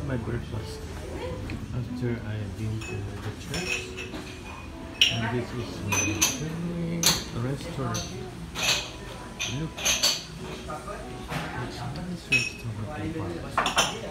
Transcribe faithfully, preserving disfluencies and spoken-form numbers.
my breakfast after I've been to the church. And this is my restaurant. Look, it's a nice restaurant.